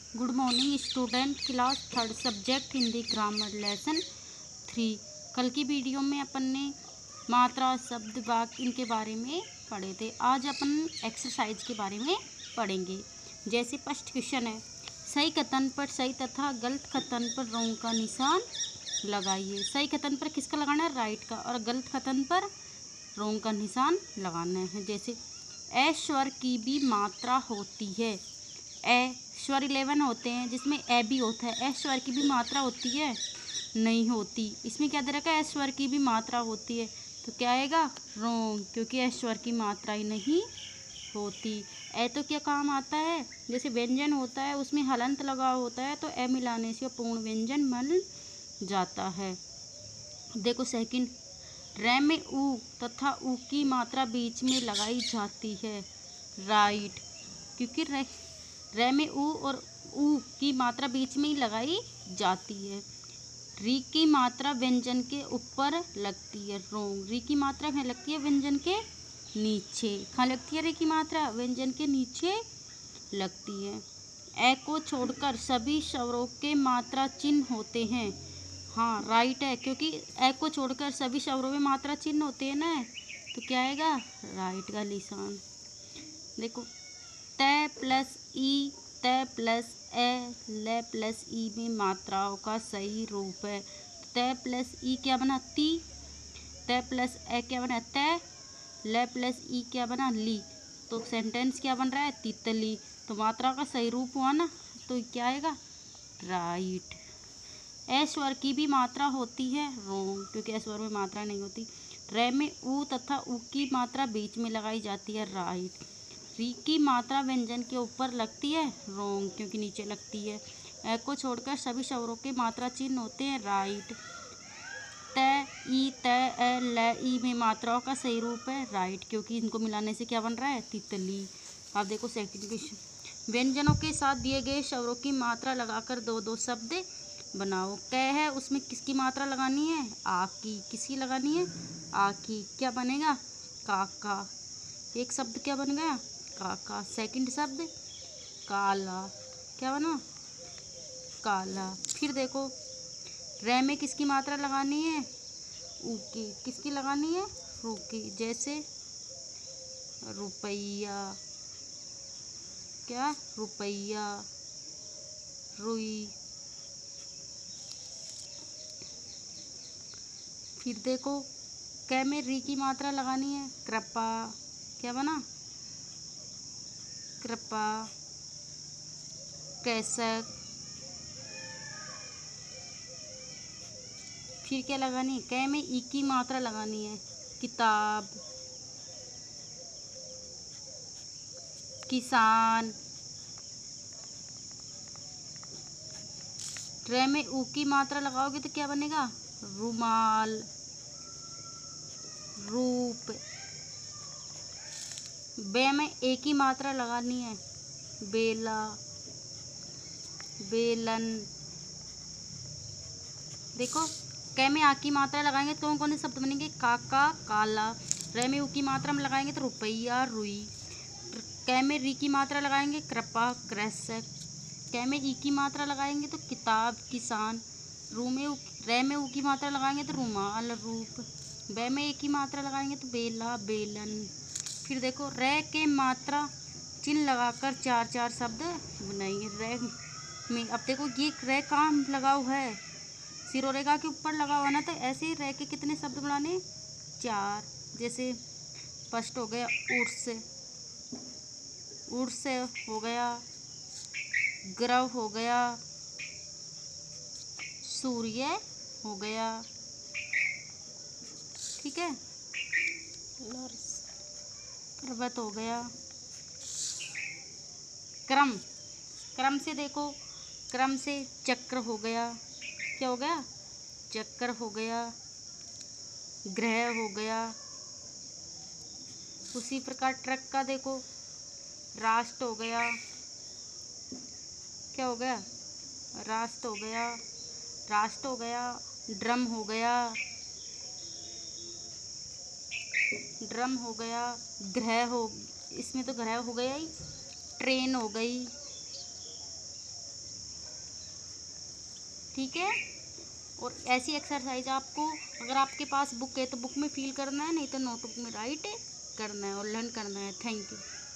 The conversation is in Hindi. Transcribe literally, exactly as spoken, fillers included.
Good morning student, class third, subject Hindi, grammar, lesson three. कल की वीडियो में अपन ने मात्रा, शब्द, वाक्य इनके बारे में पढ़े थे। आज अपन एक्सरसाइज के बारे में पढ़ेंगे। जैसे फर्स्ट क्वेश्चन है, सही कथन पर सही तथा गलत कथन पर रोंग का निशान लगाइए। सही कथन पर किसका लगाना है? राइट का। और गलत कथन पर रोंग का निशान लगाना है। जैसे ए स्वर की भी मात्रा होती है। ए स्वर इलेवन होते हैं जिसमें ए भी होता है। ए स्वर की भी मात्रा होती है? नहीं होती। इसमें क्या दे रखा है? ए स्वर की भी मात्रा होती है, तो क्या आएगा? रोंग, क्योंकि ए स्वर की मात्रा ही नहीं होती। ए तो क्या काम आता है? जैसे व्यंजन होता है उसमें हलंत लगा होता है, तो ए मिलाने से पूर्ण व्यंजन बन जाता है। देखो सेकंड, रे में ऊ तथा ऊ की मात्रा बीच में लगाई जाती है। राइट, क्योंकि रे रे में ऊ और ऊ की मात्रा बीच में ही लगाई जाती है। री की मात्रा व्यंजन के ऊपर लगती है। रोंग। री की मात्रा कहाँ लगती है? व्यंजन के नीचे। कहाँ लगती है री की मात्रा? व्यंजन के नीचे लगती है। ए को छोड़कर सभी स्वरों के मात्रा चिन्ह होते हैं। हाँ राइट है, क्योंकि ए को छोड़कर सभी स्वरों में मात्रा चिन्ह होते हैं ना, तो क्या आएगा? राइट का निशान। देखो, तय प्लस ई, तय प्लस ए, ले प्लस ई में मात्राओं का सही रूप है। तय प्लस ई क्या बना? ती। तय प्लस ए क्या बना? तय। ले प्लस ई क्या बना? ली। तो सेंटेंस क्या बन रहा है? तितली। तो मात्रा का सही रूप हुआ ना, तो क्या आएगा? राइट। ए स्वर की भी मात्रा होती है। रोंग, क्योंकि ए स्वर में मात्रा नहीं होती। रे में ऊ तथा ऊ की मात्रा बीच में लगाई जाती है। राइट। री की मात्रा व्यंजन के ऊपर लगती है। रोंग, क्योंकि नीचे लगती है। ए को छोड़कर सभी स्वरों के मात्रा चिन्ह होते हैं। राइट। तय, ई, तय, ए, ले, ई में मात्राओं का सही रूप है। राइट, क्योंकि इनको मिलाने से क्या बन रहा है? तितली। अब देखो सेकंड क्वेश्चन, व्यंजनों के साथ दिए गए स्वरों की मात्रा लगाकर दो दो शब्द बनाओ। कै है, उसमें किसकी मात्रा लगानी है? आ की। किसकी लगानी है? आ की। क्या बनेगा? काका। एक शब्द क्या बन गया? काका। सेकंड शब्द काला। क्या बना? काला। फिर देखो, रे में किसकी मात्रा लगानी है? ऊ की। किसकी लगानी है? रू की। जैसे रुपया। क्या? रुपया, रुई। फिर देखो, कै में री की मात्रा लगानी है। कृपा। क्या बना? कृपा, कैसक। फिर क्या लगानी है? कै में ई की मात्रा लगानी है। किताब, किसान। रे में ऊ की मात्रा लगाओगे तो क्या बनेगा? रुमाल, रूप। बे में ए की मात्रा लगानी है। बेला, बेलन। देखो, कै में आ की मात्रा लगाएंगे तो कौन कौन से शब्द बनेंगे? काका, काला। रे में ऊ की मात्रा में लगाएंगे तो रुपया, रुई। कै में री की मात्रा लगाएंगे? कृपा, कृषक। कै में ई की मात्रा लगाएंगे तो किताब, किसान। रू में रे में ऊ की मात्रा लगाएंगे तो रुमाल, रूप। बे में ए की मात्रा लगाएंगे तो बेला, बेलन। फिर देखो, रे के मात्रा चिन्ह लगाकर चार चार शब्द बनाइए। रे में अब देखो, ये रे काम लगाओ है, सिरो रेखा के ऊपर लगा हुआ ना, तो ऐसे ही रे के कितने शब्द बनाने? चार। जैसे फर्स्ट हो गया उर्स, उर्स हो गया, ग्रह हो गया, सूर्य हो गया। ठीक है, पर्वत हो गया। क्रम, क्रम से देखो, क्रम से चक्र हो गया। क्या हो गया? चक्र हो गया, ग्रह हो गया। उसी प्रकार ट्रक का देखो, राष्ट्र हो गया। क्या हो गया? राष्ट्र हो गया, राष्ट्र हो गया। ड्रम हो गया, ड्रम हो गया। ग्रह हो, इसमें तो ग्रह हो गया ही। ट्रेन हो गई। ठीक है। और ऐसी एक्सरसाइज आपको, अगर आपके पास बुक है तो बुक में फिल करना है, नहीं तो नोटबुक में राइट करना है और लर्न करना है। Thank you.